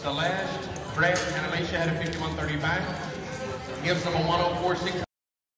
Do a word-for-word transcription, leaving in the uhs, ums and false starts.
Celeste, Brett, and Alicia had a fifty-one thirty back. Gives them a one oh four six